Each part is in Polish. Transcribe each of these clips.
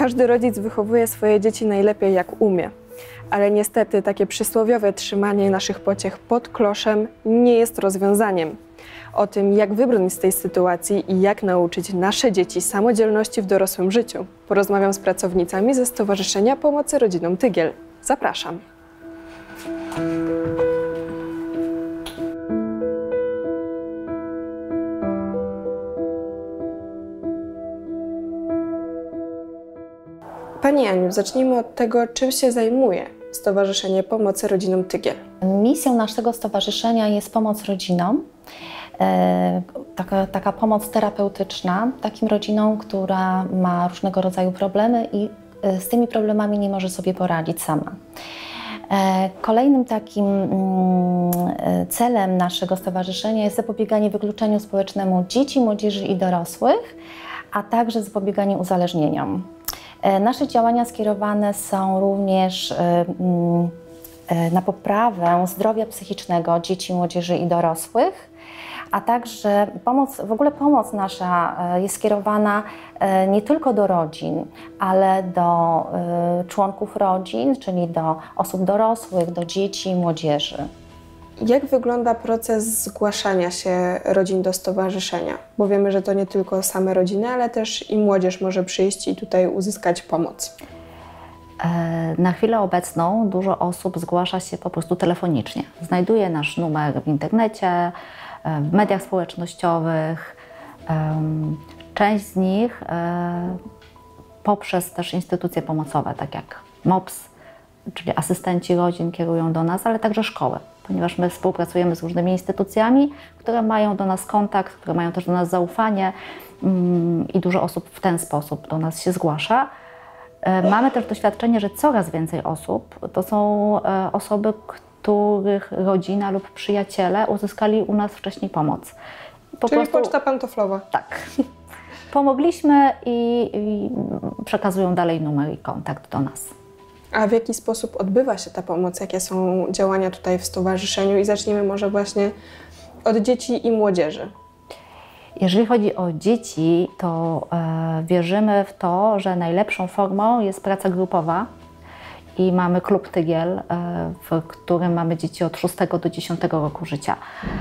Każdy rodzic wychowuje swoje dzieci najlepiej jak umie, ale niestety takie przysłowiowe trzymanie naszych pociech pod kloszem nie jest rozwiązaniem. O tym, jak wybrnąć z tej sytuacji i jak nauczyć nasze dzieci samodzielności w dorosłym życiu, porozmawiam z pracownicami ze Stowarzyszenia Pomocy Rodzinom Tygiel. Zapraszam. Pani Aniu, zacznijmy od tego, czym się zajmuje Stowarzyszenie Pomocy Rodzinom Tygiel. Misją naszego stowarzyszenia jest pomoc rodzinom, taka pomoc terapeutyczna takim rodzinom, która ma różnego rodzaju problemy i z tymi problemami nie może sobie poradzić sama. Kolejnym takim celem naszego stowarzyszenia jest zapobieganie wykluczeniu społecznemu dzieci, młodzieży i dorosłych, a także zapobieganie uzależnieniom. Nasze działania skierowane są również na poprawę zdrowia psychicznego dzieci, młodzieży i dorosłych, a także pomoc nasza jest skierowana nie tylko do rodzin, ale do członków rodzin, czyli do osób dorosłych, do dzieci i młodzieży. Jak wygląda proces zgłaszania się rodzin do stowarzyszenia? Bo wiemy, że to nie tylko same rodziny, ale też i młodzież może przyjść i tutaj uzyskać pomoc. Na chwilę obecną dużo osób zgłasza się po prostu telefonicznie. Znajduje nasz numer w internecie, w mediach społecznościowych. Część z nich poprzez też instytucje pomocowe, tak jak MOPS, czyli asystenci rodzin kierują do nas, ale także szkoły, ponieważ my współpracujemy z różnymi instytucjami, które mają do nas kontakt, które mają też do nas zaufanie i dużo osób w ten sposób do nas się zgłasza. Mamy też doświadczenie, że coraz więcej osób to są osoby, których rodzina lub przyjaciele uzyskali u nas wcześniej pomoc. Czyli poczta pantoflowa. Tak. Pomogliśmy i przekazują dalej numer i kontakt do nas. A w jaki sposób odbywa się ta pomoc? Jakie są działania tutaj w stowarzyszeniu? I zacznijmy może właśnie od dzieci i młodzieży. Jeżeli chodzi o dzieci, to wierzymy w to, że najlepszą formą jest praca grupowa i mamy klub Tygiel, w którym mamy dzieci od 6 do 10 roku życia.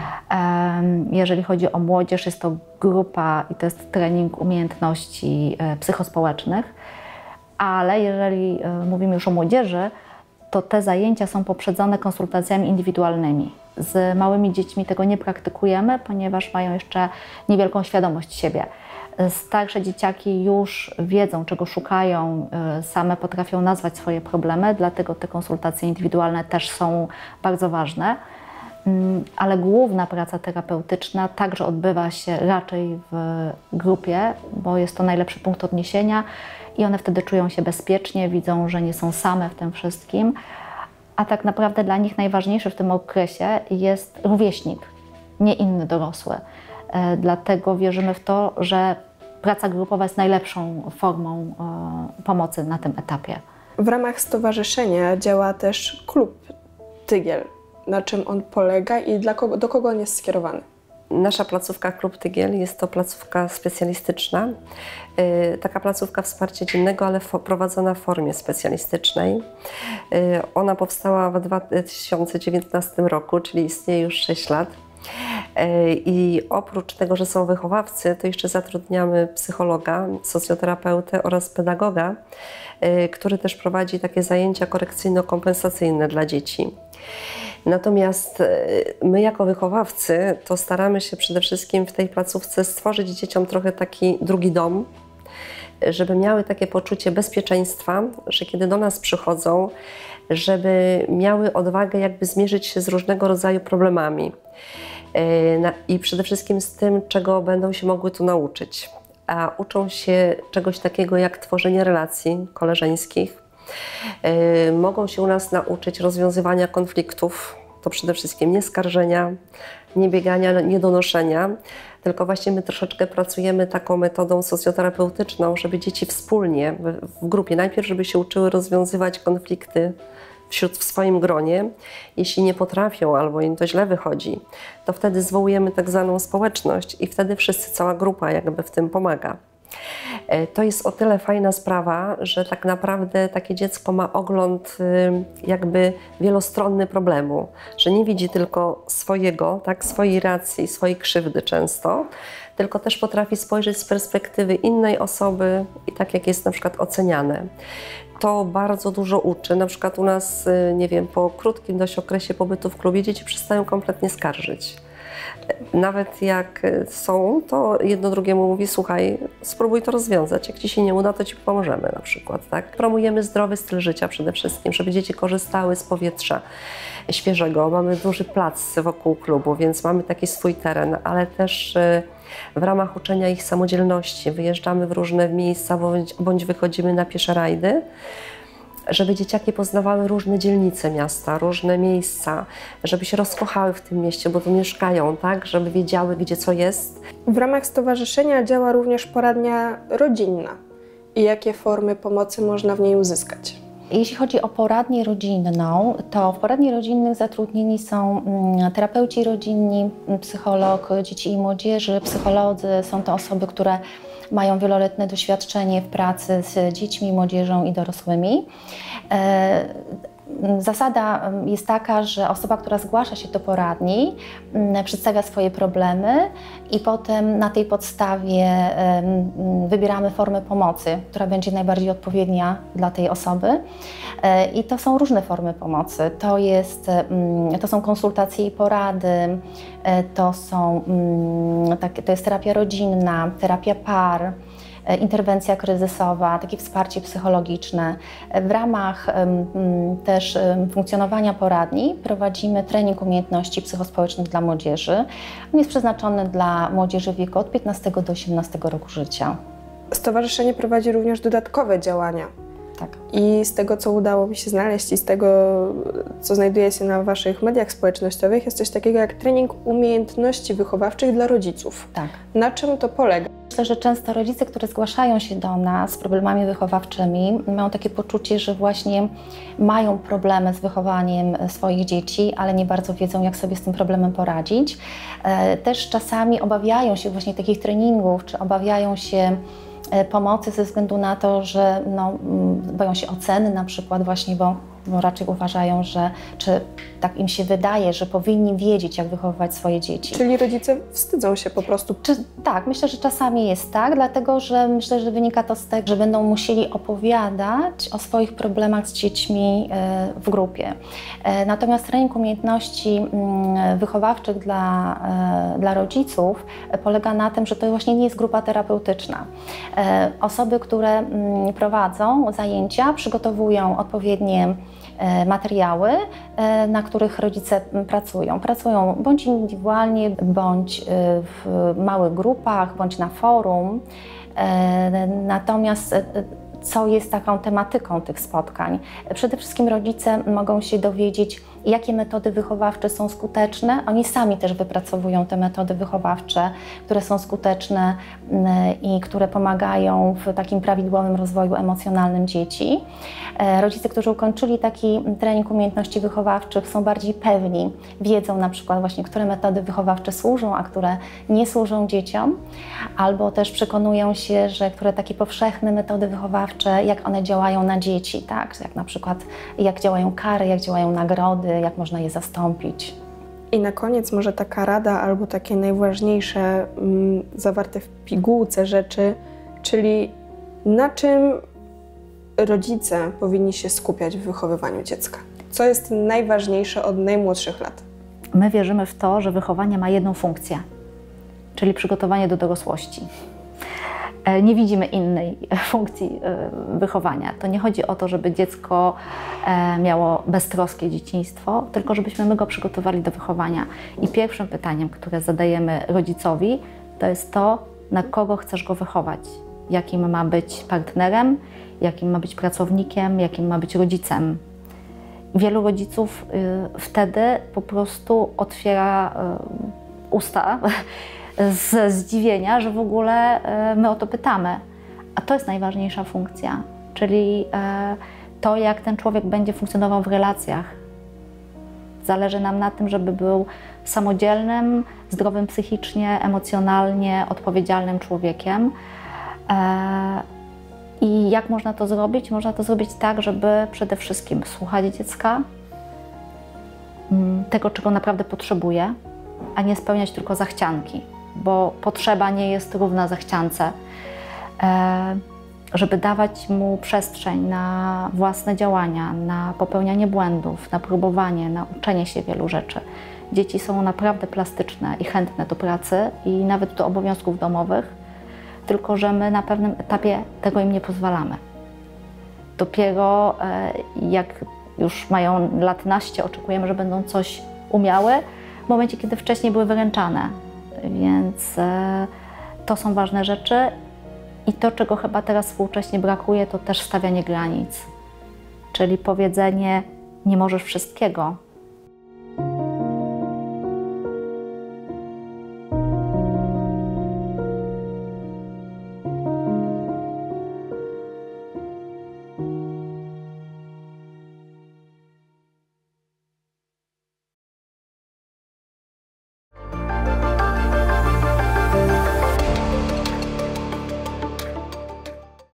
Jeżeli chodzi o młodzież, jest to grupa i to jest trening umiejętności psychospołecznych, ale jeżeli mówimy już o młodzieży, to te zajęcia są poprzedzone konsultacjami indywidualnymi. Z małymi dziećmi tego nie praktykujemy, ponieważ mają jeszcze niewielką świadomość siebie. Starsze dzieciaki już wiedzą, czego szukają, same potrafią nazwać swoje problemy, dlatego te konsultacje indywidualne też są bardzo ważne. Ale główna praca terapeutyczna także odbywa się raczej w grupie, bo jest to najlepszy punkt odniesienia i one wtedy czują się bezpiecznie, widzą, że nie są same w tym wszystkim. A tak naprawdę dla nich najważniejszy w tym okresie jest rówieśnik, nie inny dorosły. Dlatego wierzymy w to, że praca grupowa jest najlepszą formą pomocy na tym etapie. W ramach stowarzyszenia działa też klub Tygiel. Na czym on polega i do kogo on jest skierowany? Nasza placówka Klub Tygiel jest to placówka specjalistyczna. Taka placówka wsparcia dziennego, ale prowadzona w formie specjalistycznej. Ona powstała w 2019 roku, czyli istnieje już 6 lat. I oprócz tego, że są wychowawcy, to jeszcze zatrudniamy psychologa, socjoterapeutę oraz pedagoga, który też prowadzi takie zajęcia korekcyjno-kompensacyjne dla dzieci. Natomiast my jako wychowawcy to staramy się przede wszystkim w tej placówce stworzyć dzieciom trochę taki drugi dom, żeby miały takie poczucie bezpieczeństwa, że kiedy do nas przychodzą, żeby miały odwagę jakby zmierzyć się z różnego rodzaju problemami i przede wszystkim z tym, czego będą się mogły tu nauczyć. A uczą się czegoś takiego jak tworzenie relacji koleżeńskich. Mogą się u nas nauczyć rozwiązywania konfliktów, to przede wszystkim nie skarżenia, nie biegania, nie donoszenia, tylko właśnie my troszeczkę pracujemy taką metodą socjoterapeutyczną, żeby dzieci wspólnie w grupie, najpierw żeby się uczyły rozwiązywać konflikty w swoim gronie. Jeśli nie potrafią albo im to źle wychodzi, to wtedy zwołujemy tak zwaną społeczność i wtedy wszyscy, cała grupa jakby w tym pomaga. To jest o tyle fajna sprawa, że tak naprawdę takie dziecko ma ogląd jakby wielostronny problemu, że nie widzi tylko swojego, tak, swojej racji, swojej krzywdy często, tylko też potrafi spojrzeć z perspektywy innej osoby i tak jak jest na przykład oceniane. To bardzo dużo uczy. Na przykład u nas, nie wiem, po krótkim dość okresie pobytu w klubie dzieci przestają kompletnie skarżyć. Nawet jak są, to jedno drugiemu mówi: słuchaj, spróbuj to rozwiązać, jak ci się nie uda, to ci pomożemy na przykład. Tak? Promujemy zdrowy styl życia przede wszystkim, żeby dzieci korzystały z powietrza świeżego. Mamy duży plac wokół klubu, więc mamy taki swój teren, ale też w ramach uczenia ich samodzielności wyjeżdżamy w różne miejsca bądź wychodzimy na piesze rajdy, żeby dzieciaki poznawały różne dzielnice miasta, różne miejsca, żeby się rozkochały w tym mieście, bo tu mieszkają, tak, żeby wiedziały, gdzie co jest. W ramach stowarzyszenia działa również poradnia rodzinna. I jakie formy pomocy można w niej uzyskać? Jeśli chodzi o poradnię rodzinną, to w poradni rodzinnych zatrudnieni są terapeuci rodzinni, psycholog dzieci i młodzieży, psycholodzy. Są to osoby, które mają wieloletnie doświadczenie w pracy z dziećmi, młodzieżą i dorosłymi. Zasada jest taka, że osoba, która zgłasza się do poradni, przedstawia swoje problemy i potem na tej podstawie wybieramy formę pomocy, która będzie najbardziej odpowiednia dla tej osoby. I to są różne formy pomocy. To są konsultacje i porady, to jest terapia rodzinna, terapia par, interwencja kryzysowa, takie wsparcie psychologiczne. W ramach też funkcjonowania poradni prowadzimy trening umiejętności psychospołecznych dla młodzieży. On jest przeznaczony dla młodzieży w wieku od 15 do 18 roku życia. Stowarzyszenie prowadzi również dodatkowe działania. Tak. I z tego, co udało mi się znaleźć i z tego, co znajduje się na Waszych mediach społecznościowych, jest coś takiego jak trening umiejętności wychowawczych dla rodziców. Tak. Na czym to polega? Myślę, że często rodzice, którzy zgłaszają się do nas z problemami wychowawczymi, mają takie poczucie, że właśnie mają problemy z wychowaniem swoich dzieci, ale nie bardzo wiedzą, jak sobie z tym problemem poradzić. Też czasami obawiają się właśnie takich treningów, czy obawiają się pomocy ze względu na to, że boją się oceny na przykład właśnie, bo raczej uważają, czy tak im się wydaje, że powinni wiedzieć, jak wychowywać swoje dzieci. Czyli rodzice wstydzą się po prostu. Tak, myślę, że czasami jest tak, dlatego że myślę, że wynika to z tego, że będą musieli opowiadać o swoich problemach z dziećmi w grupie. Natomiast trening umiejętności wychowawczych dla rodziców polega na tym, że to właśnie nie jest grupa terapeutyczna. Osoby, które prowadzą zajęcia, przygotowują odpowiednie materiały, na których rodzice pracują. Pracują bądź indywidualnie, bądź w małych grupach, bądź na forum. Natomiast co jest taką tematyką tych spotkań? Przede wszystkim rodzice mogą się dowiedzieć, jakie metody wychowawcze są skuteczne. Oni sami też wypracowują te metody wychowawcze, które są skuteczne i które pomagają w takim prawidłowym rozwoju emocjonalnym dzieci. Rodzice, którzy ukończyli taki trening umiejętności wychowawczych, są bardziej pewni, wiedzą na przykład właśnie, które metody wychowawcze służą, a które nie służą dzieciom, albo też przekonują się, że które takie powszechne metody wychowawcze, jak one działają na dzieci, tak? Jak na przykład jak działają kary, jak działają nagrody, jak można je zastąpić. I na koniec może taka rada albo takie najważniejsze zawarte w pigułce rzeczy, czyli na czym rodzice powinni się skupiać w wychowywaniu dziecka? Co jest najważniejsze od najmłodszych lat? My wierzymy w to, że wychowanie ma jedną funkcję, czyli przygotowanie do dorosłości. Nie widzimy innej funkcji wychowania. To nie chodzi o to, żeby dziecko miało beztroskie dzieciństwo, tylko żebyśmy my go przygotowali do wychowania. I pierwszym pytaniem, które zadajemy rodzicowi, to jest to, na kogo chcesz go wychować. Jakim ma być partnerem, jakim ma być pracownikiem, jakim ma być rodzicem. Wielu rodziców wtedy po prostu otwiera usta ze zdziwienia, że w ogóle my o to pytamy. A to jest najważniejsza funkcja, czyli to, jak ten człowiek będzie funkcjonował w relacjach. Zależy nam na tym, żeby był samodzielnym, zdrowym psychicznie, emocjonalnie, odpowiedzialnym człowiekiem. I jak można to zrobić? Można to zrobić tak, żeby przede wszystkim słuchać dziecka, tego, czego naprawdę potrzebuje, a nie spełniać tylko zachcianki, bo potrzeba nie jest równa zachciance. Żeby dawać mu przestrzeń na własne działania, na popełnianie błędów, na próbowanie, na uczenie się wielu rzeczy. Dzieci są naprawdę plastyczne i chętne do pracy i nawet do obowiązków domowych, tylko że my na pewnym etapie tego im nie pozwalamy. Dopiero jak już mają lat naście, oczekujemy, że będą coś umiały, w momencie, kiedy wcześniej były wyręczane. Więc to są ważne rzeczy. I to, czego chyba teraz współcześnie brakuje, to też stawianie granic. Czyli powiedzenie, nie możesz wszystkiego,